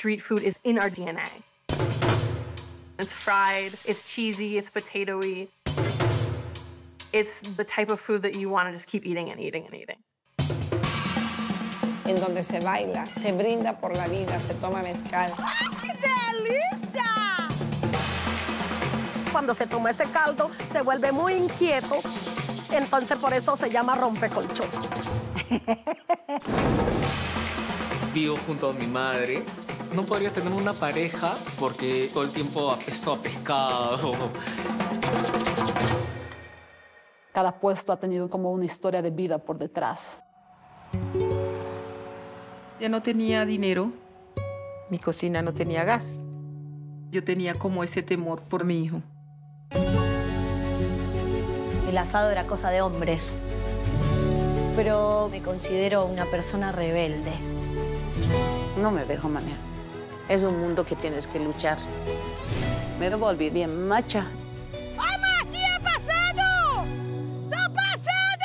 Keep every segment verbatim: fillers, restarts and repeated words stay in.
street food is in our D N A. It's fried, it's cheesy, it's potatoey. It's the type of food that you want to just keep eating and eating and eating. En donde se baila, se brinda por la vida, se toma mezcal. ¡Ay, qué delicia! Cuando se toma ese caldo, se vuelve muy inquieto. Entonces, por eso se llama rompecolchón. Vivo junto a mi madre. No podría tener una pareja porque todo el tiempo apesto a pescado. Cada puesto ha tenido como una historia de vida por detrás. Ya no tenía dinero. Mi cocina no tenía gas. Yo tenía como ese temor por mi hijo. El asado era cosa de hombres. Pero me considero una persona rebelde. No me dejo manejar. Es un mundo que tienes que luchar. Me volví bien macha. ¡Ay, machi, ha pasado! ¡Está pasando!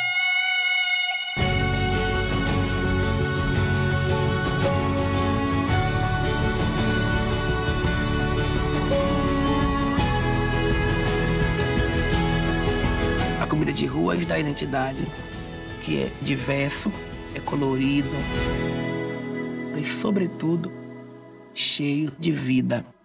A comida de rua dá identidade, que é diverso, é colorido, e, sobretudo, cheio de vida.